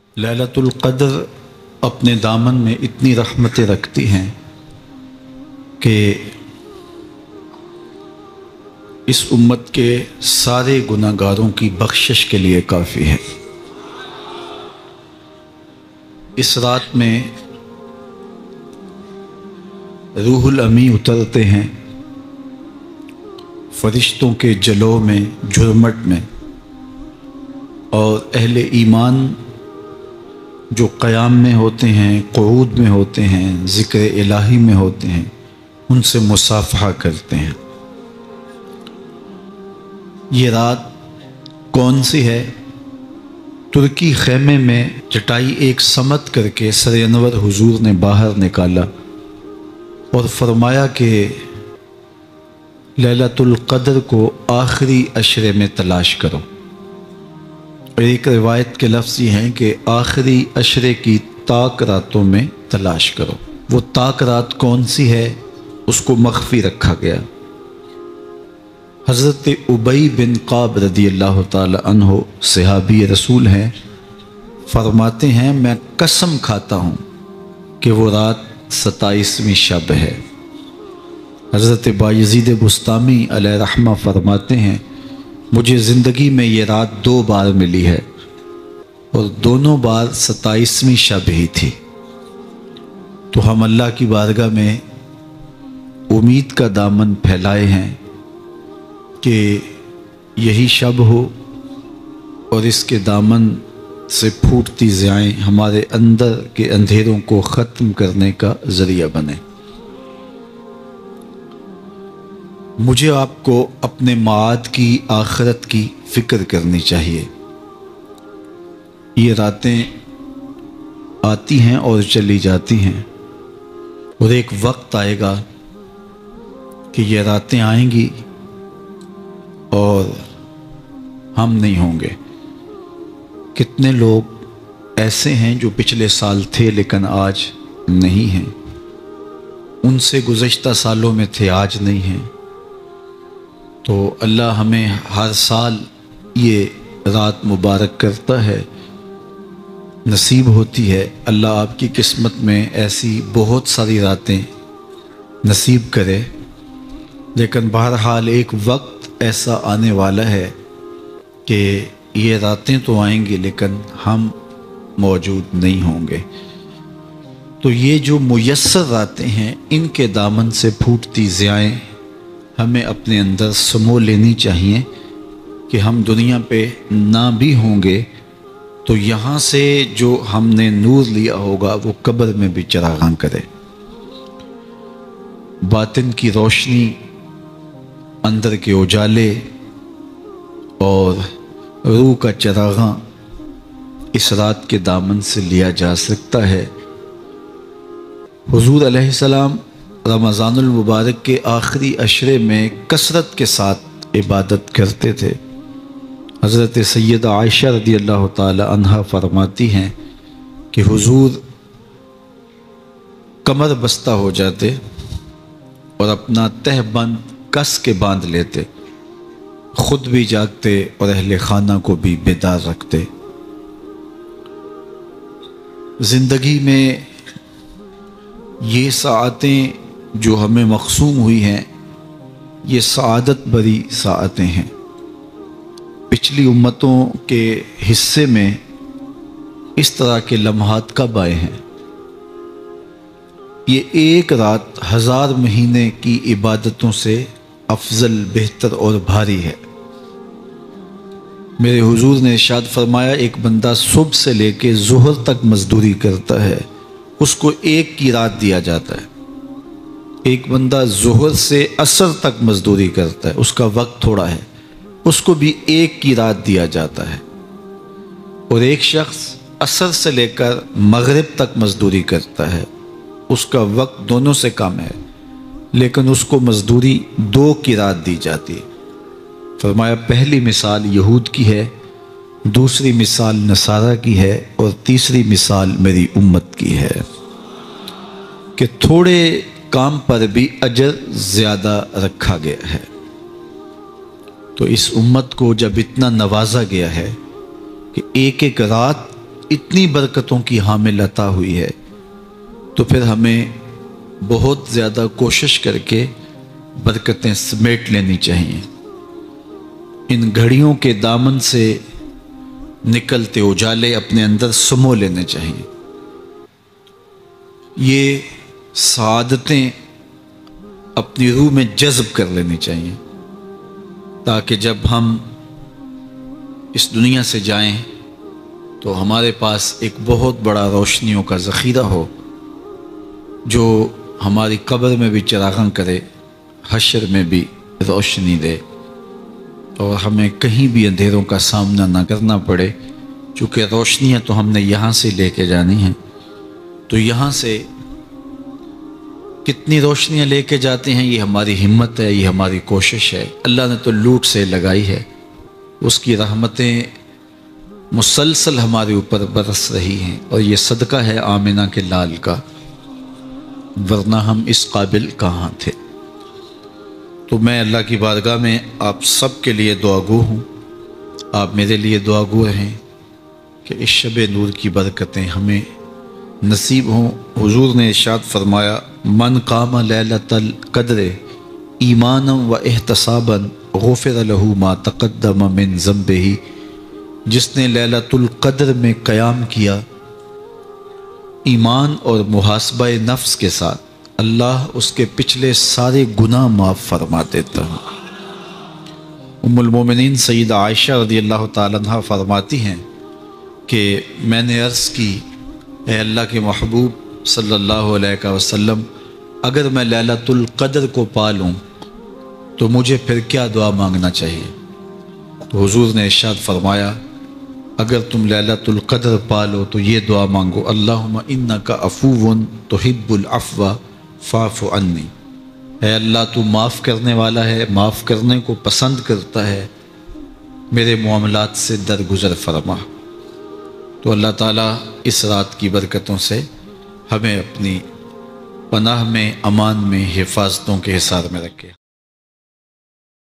لیلۃ القدر اپنے دامن میں اتنی رحمتیں رکھتی ہیں کہ اس امت کے سارے گناہ گاروں کی بخشش کے لیے کافی ہے۔ اس رات میں روح الامی اترتے ہیں فرشتوں کے جلو میں، جھرمٹ میں، اور اہل ایمان جو قیام میں ہوتے ہیں، قعود میں ہوتے ہیں، ذکر الہی میں ہوتے ہیں، ان سے مصافحہ کرتے ہیں۔ یہ رات کون سی ہے؟ ترکی خیمے میں چٹائی ایک سمت کر کے سر انور حضور نے باہر نکالا اور فرمایا کہ لیلۃ القدر کو آخری عشرے میں تلاش کرو۔ ایک روایت کے لفظ یہ ہیں کہ آخری عشرے کی تاک راتوں میں تلاش کرو۔ وہ تاک رات کون سی ہے؟ اس کو مخفی رکھا گیا۔ حضرت ابی بن قعب رضی اللہ تعالی عنہ صحابی رسول ہیں، فرماتے ہیں میں قسم کھاتا ہوں کہ وہ رات 27ویں شب ہے۔ حضرت بایزید بسطامی علیہ رحمہ فرماتے ہیں مجھے زندگی میں یہ رات 2 بار ملی ہے اور دونوں بار 27ویں شب ہی تھی۔ تو ہم اللہ کی بارگاہ میں امید کا دامن پھیلائے ہیں کہ یہی شب ہو اور اس کے دامن سے پھوٹتی ضیائیں ہمارے اندر کے اندھیروں کو ختم کرنے کا ذریعہ بنے۔ مجھے آپ کو اپنے معاد کی، آخرت کی فکر کرنی چاہیے۔ یہ راتیں آتی ہیں اور چلی جاتی ہیں، اور ایک وقت آئے گا کہ یہ راتیں آئیں گی اور ہم نہیں ہوں گے۔ کتنے لوگ ایسے ہیں جو پچھلے سال تھے لیکن آج نہیں ہیں، ان سے گزشتہ سالوں میں تھے، آج نہیں ہیں۔ تو اللہ ہمیں ہر سال یہ رات مبارک کرتا ہے، نصیب ہوتی ہے۔ اللہ آپ کی قسمت میں ایسی بہت ساری راتیں نصیب کرے، لیکن بہرحال ایک وقت ایسا آنے والا ہے کہ یہ راتیں تو آئیں گی لیکن ہم موجود نہیں ہوں گے۔ تو یہ جو میسر راتیں ہیں، ان کے دامن سے پھوٹتی ضیائیں ہمیں اپنے اندر سمو لینی چاہیے کہ ہم دنیا پہ نہ بھی ہوں گے تو یہاں سے جو ہم نے نور لیا ہوگا وہ قبر میں بھی چراغاں کرے۔ باطن کی روشنی، اندر کے اجالے اور روح کا چراغاں اس رات کے دامن سے لیا جا سکتا ہے۔ حضور علیہ السلام رمضان المبارک کے آخری عشرے میں کثرت کے ساتھ عبادت کرتے تھے۔ حضرت سیدہ عائشہ رضی اللہ تعالی عنہا فرماتی ہیں کہ حضور کمر بستہ ہو جاتے اور اپنا تہ بند کس کے باندھ لیتے، خود بھی جاگتے اور اہل خانہ کو بھی بیدار رکھتے۔ زندگی میں یہ ساعتیں جو ہمیں مقسوم ہوئی ہیں، یہ سعادت بری ساعتیں ہیں۔ پچھلی امتوں کے حصے میں اس طرح کے لمحات کب آئے ہیں؟ یہ ایک رات 1000 مہینے کی عبادتوں سے افضل، بہتر اور بھاری ہے۔ میرے حضور نے ارشاد فرمایا ایک بندہ صبح سے لے کے ظہر تک مزدوری کرتا ہے، اس کو ایک کی رات دیا جاتا ہے۔ ایک بندہ ظہر سے عصر تک مزدوری کرتا ہے، اس کا وقت تھوڑا ہے، اس کو بھی ایک کی رات دیا جاتا ہے۔ اور ایک شخص عصر سے لے کر مغرب تک مزدوری کرتا ہے، اس کا وقت دونوں سے کم ہے، لیکن اس کو مزدوری 2 کی رات دی جاتی ہے۔ فرمایا پہلی مثال یہود کی ہے، دوسری مثال نصارہ کی ہے، اور تیسری مثال میری امت کی ہے کہ تھوڑے کام پر بھی اجر زیادہ رکھا گیا ہے۔ تو اس امت کو جب اتنا نوازا گیا ہے کہ ایک ایک رات اتنی برکتوں کی حامل عطا ہوئی ہے، تو پھر ہمیں بہت زیادہ کوشش کر کے برکتیں سمیٹ لینی چاہیے۔ ان گھڑیوں کے دامن سے نکلتے اجالے اپنے اندر سمو لینے چاہیے۔ یہ سعادتیں اپنی روح میں جذب کر لینی چاہیے، تاکہ جب ہم اس دنیا سے جائیں تو ہمارے پاس ایک بہت بڑا روشنیوں کا ذخیرہ ہو، جو ہماری قبر میں بھی چراغاں کرے، حشر میں بھی روشنی دے، اور ہمیں کہیں بھی اندھیروں کا سامنا نہ کرنا پڑے، چونکہ روشنیاں تو ہم نے یہاں سے لے کے جانی ہیں۔ تو یہاں سے کتنی روشنیاں لے کے جاتے ہیں، یہ ہماری ہمت ہے، یہ ہماری کوشش ہے۔ اللہ نے تو لوٹ سے لگائی ہے، اس کی رحمتیں مسلسل ہمارے اوپر برس رہی ہیں، اور یہ صدقہ ہے آمنہ کے لال کا، ورنہ ہم اس قابل کہاں تھے۔ تو میں اللہ کی بارگاہ میں آپ سب کے لیے دعا گو ہوں، آپ میرے لیے دعا گو رہیں کہ اس شب نور کی برکتیں ہمیں نصیب ہوں۔ حضور نے ارشاد فرمایا، من قام لیلۃ القدر ایمانا و احتسابا غفر له ما تقدم من ذنبہ، جس نے لیلۃ القدر میں قیام کیا ایمان اور محاسبہ نفس کے ساتھ، اللہ اس کے پچھلے سارے گناہ معاف فرما دیتا ہے۔ ام المومنین سیدہ عائشہ رضی اللہ تعالیٰ عنہ فرماتی ہیں کہ میں نے عرض کی، اے اللہ کے محبوب صلی اللہ علیہ وسلم، اگر میں لیلۃ القدر کو پا لوں تو مجھے پھر کیا دعا مانگنا چاہیے؟ تو حضور نے ارشاد فرمایا، اگر تم لیلۃ القدر پا لو تو یہ دعا مانگو، اللہم انک عفو تحب العفو فاعف عنی، اے اللہ تو معاف کرنے والا ہے، معاف کرنے کو پسند کرتا ہے، میرے معاملات سے درگزر فرما۔ تو اللہ تعالیٰ اس رات کی برکتوں سے ہمیں اپنی پناہ میں، امان میں، حفاظتوں کے حصار میں رکھے۔